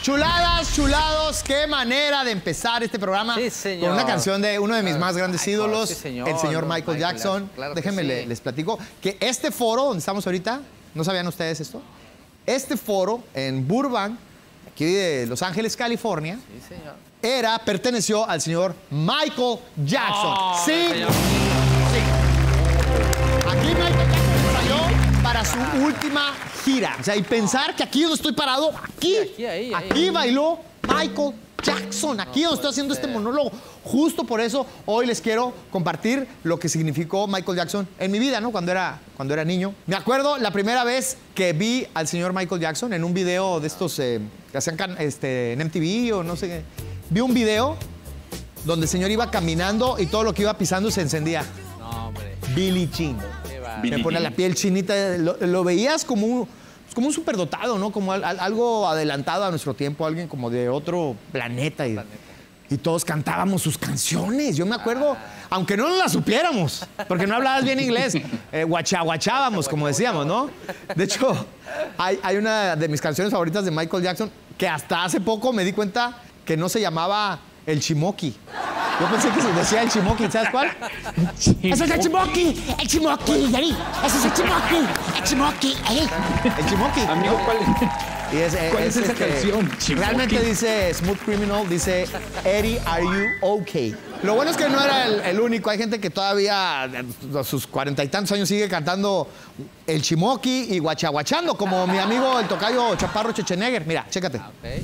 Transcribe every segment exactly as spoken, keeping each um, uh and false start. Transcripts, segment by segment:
Chuladas, chulados, qué manera de empezar este programa sí, señor. Con una canción de uno de mis más grandes Ay, ídolos, sí, señor. el señor Michael, Michael Jackson. Jackson. Claro Déjenme sí. le, les platico que este foro donde estamos ahorita, ¿no sabían ustedes esto? Este foro en Burbank, aquí de Los Ángeles, California, Sí, señor. era, perteneció al señor Michael Jackson. Oh, sí, señor. sí. Aquí Michael Jackson salió para su última gira. O sea, y pensar que aquí donde estoy parado, aquí, Sí, aquí, ahí, ahí. aquí bailó Michael Jackson. Aquí donde estoy haciendo este monólogo. Justo por eso hoy les quiero compartir lo que significó Michael Jackson en mi vida, ¿no? Cuando era, cuando era niño. Me acuerdo la primera vez que vi al señor Michael Jackson en un video de estos eh, que hacían can- este, en M T V o no sé qué. Vi un video donde el señor iba caminando y todo lo que iba pisando se encendía. No, hombre. Billie Jean. Qué va. Me pone la piel chinita. Lo, lo veías como un, como un superdotado, ¿no? Como al- al- algo adelantado a nuestro tiempo, alguien como de otro planeta. Y, y todos cantábamos sus canciones. Yo me acuerdo, aunque no nos las supiéramos, porque no hablabas bien inglés, eh, guachaguachábamos, como decíamos, ¿no? De hecho, hay, hay una de mis canciones favoritas de Michael Jackson que hasta hace poco me di cuenta que no se llamaba El Chimoki. Yo pensé que se decía El Chimoki, ¿sabes cuál? Eso es el Chimoki, el Chimoki, ahí. Eso es el Chimoki, el Chimoki, ahí. El Chimoki. Amigo, ¿cuál es? Y es, ¿Cuál es esa canción, Chimoki? Realmente dice Smooth Criminal, dice Eddie, are you okay? Lo bueno es que no era el, el único. Hay gente que todavía a sus cuarenta y tantos años sigue cantando el Chimoki y guachaguachando, como mi amigo el tocayo Chaparro Chechenegger. Mira, chécate. Ok.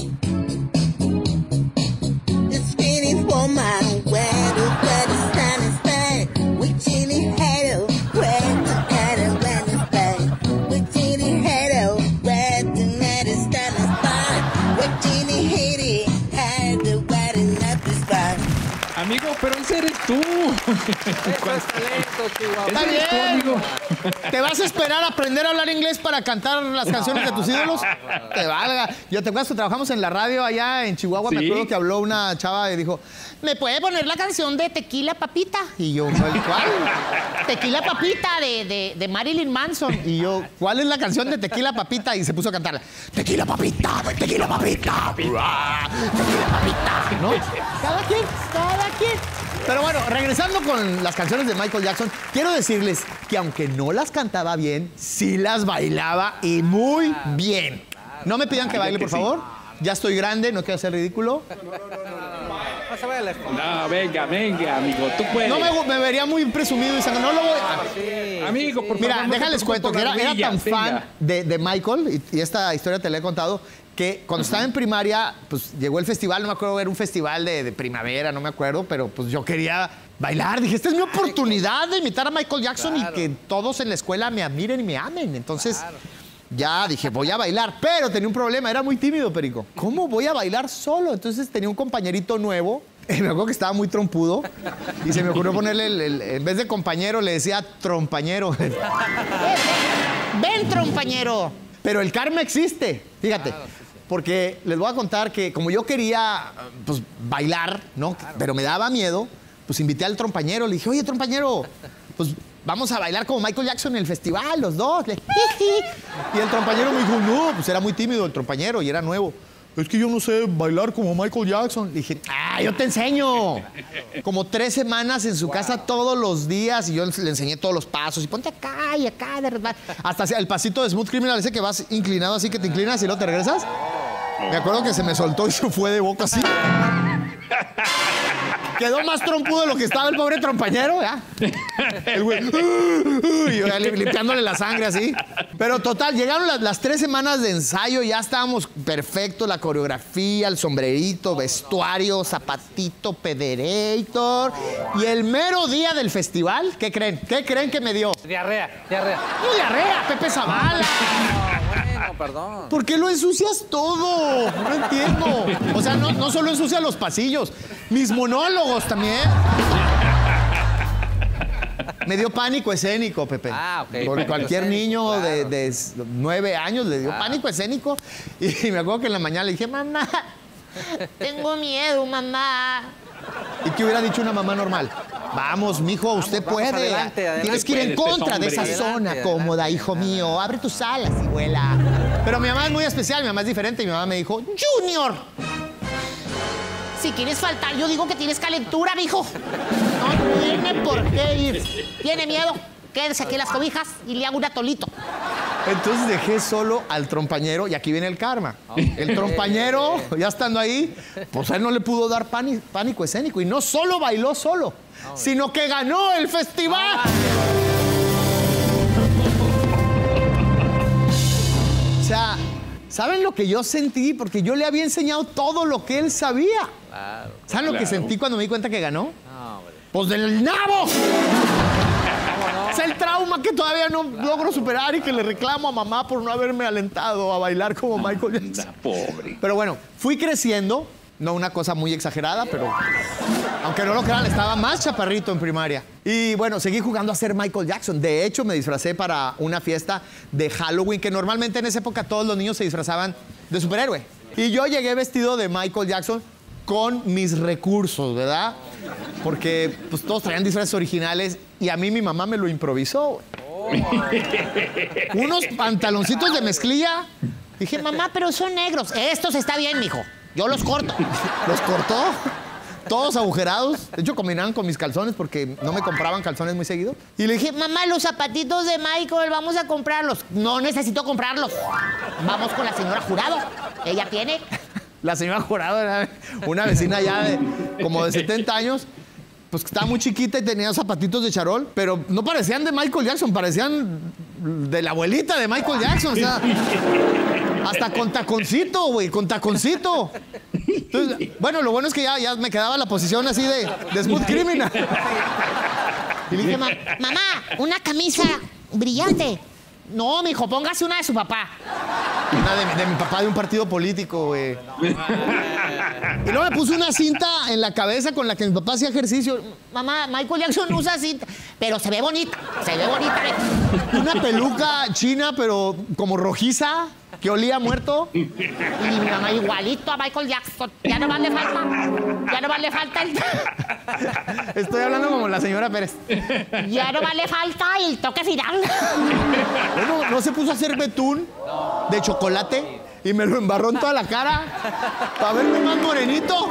Just feeling for my weather, weather stand is bad. We chilly hello, weather hello, weather bad. We chilly hello, weather weather stand is bad. We chilly hit hello, weather not is bad. Amigo, pero ese eres tú. Eso es talento, Chihuahua. Está Ese eres tú, bien. amigo. ¿Te vas a esperar a aprender a hablar inglés para cantar las canciones de tus ídolos? Te valga. Yo te acuerdas que trabajamos en la radio allá en Chihuahua. Me Sí. acuerdo que habló una chava y dijo, ¿me puede poner la canción de Tequila Papita? Y yo, ¿cuál? Tequila Papita de, de, de Marilyn Manson. Y yo, ¿cuál es la canción de Tequila Papita? Y se puso a cantarla. Tequila Papita, Tequila Papita, Tequila Papita. ¿No? Cada quien, cada quien. Pero bueno, regresando con las canciones de Michael Jackson, quiero decirles que aunque no las cantaba bien, sí las bailaba y muy bien. No me pidan que baile, por favor. Ya estoy grande, no quiero hacer ridículo. No se vaya a la escuela. No, venga, venga, amigo, tú puedes. No me, me vería muy presumido y diciendo, no lo voy a... Sí. Amigo, por favor. Mira, no te déjales preocupes cuento por que era, las era tan rodillas, fan venga. de, de Michael, y, y esta historia te la he contado, que cuando estaba en primaria, pues llegó el festival, no me acuerdo, era un festival de, de primavera, no me acuerdo, pero pues yo quería bailar. Dije, esta es mi oportunidad de imitar a Michael Jackson Claro. y que todos en la escuela me admiren y me amen. Entonces, ya dije, voy a bailar, pero tenía un problema, era muy tímido, Perico. ¿Cómo voy a bailar solo? Entonces tenía un compañerito nuevo. Me acuerdo que estaba muy trompudo y se me ocurrió ponerle, el, el- en vez de compañero, le decía trompañero. Ven, trompañero. Pero el karma existe, fíjate. Porque les voy a contar que como yo quería pues, bailar, ¿no? Pero me daba miedo, pues invité al trompañero. Le dije, oye, trompañero, pues vamos a bailar como Michael Jackson en el festival, los dos. Le- Y el trompañero me dijo, no, pues era muy tímido el trompañero y era nuevo. Es que yo no sé bailar como Michael Jackson. Le dije, ah, yo te enseño. Como tres semanas en su casa todos los días y yo le enseñé todos los pasos. Y ponte acá y acá. De verdad. Hasta el pasito de Smooth Criminal, ese que vas inclinado así, que te inclinas y luego te regresas. Me acuerdo que se me soltó y se fue de boca así. Quedó más trompudo de lo que estaba el pobre trompañero, ¿ya? El güey, y yo ya li- limpiándole la sangre así. Pero total, llegaron las, las tres semanas de ensayo, ya estábamos perfectos, la coreografía, el sombrerito, vestuario, zapatito, pederator. Y el mero día del festival, ¿qué creen? ¿Qué creen que me dio? Diarrea, diarrea. ¡No, diarrea, Pepe Zavala! No, bueno, perdón. ¿Por qué lo ensucias todo? No entiendo. O sea, no, no solo ensucia los pasillos, mis monólogos también. Me dio pánico escénico, Pepe. Ah, ok. Por Pánico cualquier escénico, niño claro. de, de s- nueve años le dio pánico escénico. Y me acuerdo que en la mañana le dije, mamá, Tengo miedo, mamá. ¿y qué hubiera dicho una mamá normal? Vamos, mijo, usted vamos, puede. adelante, adelante. Tienes que ir en Puedes, contra de esa hombre. zona Adelante, cómoda, adelante. hijo mío. Abre tus alas y vuela. Pero mi mamá es muy especial, mi mamá es diferente. Y mi mamá me dijo, Junior, Si quieres faltar, yo digo que tienes calentura, mijo. No tiene por qué ir. ¿Tiene miedo? Quédese aquí en las cobijas y le hago un atolito. entonces dejé solo al trompañero y aquí viene el karma. El trompañero, ya estando ahí, pues a él no le pudo dar pani- pánico escénico. Y no solo bailó solo, sino que ganó el festival. O sea, ¿saben lo que yo sentí? Porque yo le había enseñado todo lo que él sabía. Claro. ¿Saben lo que Claro. sentí cuando me di cuenta que ganó? No, hombre. Pues del nabo. Es el trauma que todavía no logro superar y que le reclamo a mamá por no haberme alentado a bailar como Michael Jackson. Pobre. Pero bueno, fui creciendo, no una cosa muy exagerada, pero aunque no lo crean, estaba más chaparrito en primaria. Y bueno, seguí jugando a ser Michael Jackson. De hecho, me disfracé para una fiesta de Halloween, que normalmente en esa época todos los niños se disfrazaban de superhéroe. Y yo llegué vestido de Michael Jackson con mis recursos, ¿verdad? Porque pues todos traían disfraces originales y a mí mi mamá me lo improvisó. güey. Unos pantaloncitos de mezclilla. Dije, mamá, Mamá, pero son negros. Estos está bien, mijo. Yo los corto. los cortó. Todos agujerados. De hecho, combinaban con mis calzones porque no me compraban calzones muy seguido. Y le dije, Mamá, los zapatitos de Michael, vamos a comprarlos. No necesito comprarlos. Vamos con la señora Jurado. Ella tiene. la señora Jurado era una vecina ya de como de setenta años, pues que estaba muy chiquita y tenía zapatitos de charol, pero no parecían de Michael Jackson, parecían de la abuelita de Michael Jackson, o sea, hasta con taconcito, güey, con taconcito. Entonces, bueno, lo bueno es que ya, ya me quedaba la posición así de, de Smooth Criminal. Y le dije, "Ma- mamá, una camisa brillante. No, mijo, póngase una de su papá. Una de, mi- de mi papá de un partido político, güey. Y luego me puse una cinta en la cabeza con la que mi papá hacía ejercicio. Mamá, Michael Jackson usa cinta, pero se ve bonita, se ve bonita. Una peluca china, pero como rojiza, que olía muerto. Y mi mamá igualito a Michael Jackson. Ya no más le falta, ya no más le falta el... Estoy hablando como la señora Pérez. Ya no más le falta el toque final. Bueno, no se puso a hacer betún de chocolate y me lo embarró en toda la cara para verme más morenito.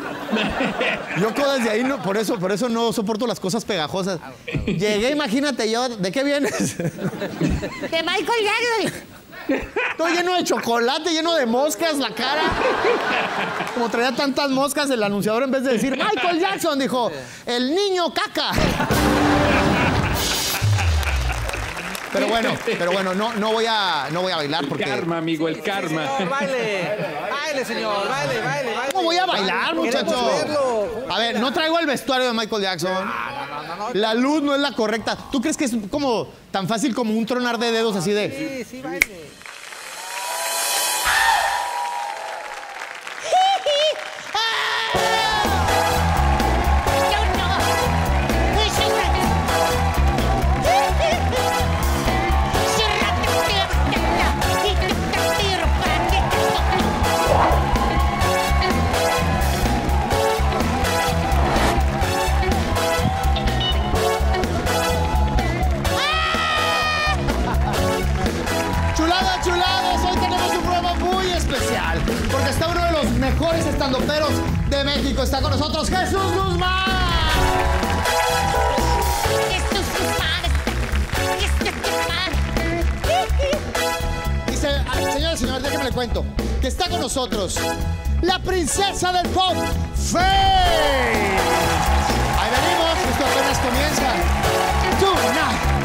Yo co- desde ahí, no, por, eso, por eso no soporto las cosas pegajosas. Llegué, imagínate yo, ¿de qué vienes? De Michael Jackson. Estoy lleno de chocolate, lleno de moscas, la cara. Como traía tantas moscas, el anunciador en vez de decir Michael Jackson, dijo, el niño caca. Pero bueno, pero bueno, no, no, voy, a, no voy a bailar porque... Karma, amigo, el karma. Señor, baile. Baile, señor. Baile, baile, baile. ¿Cómo voy a bailar, Queremos muchacho? verlo. A ver, no traigo el vestuario de Michael Jackson. La luz no es la correcta. ¿Tú crees que es como tan fácil como un tronar de dedos así de... Sí, sí, baile. Chuladas, chulados, hoy tenemos un programa muy especial porque está uno de los mejores estandoperos de México. Está con nosotros Jesús Guzmán. Y se, ah, señores, señores, déjenme le cuento que está con nosotros la princesa del pop, Faye. Ahí venimos, esto apenas comienza. Tonight.